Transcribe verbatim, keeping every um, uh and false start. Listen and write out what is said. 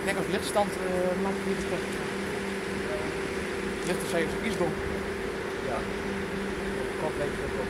denk als lichtstand uh, maakt het niet de licht is even iets dom. Ja, kop weet je ook.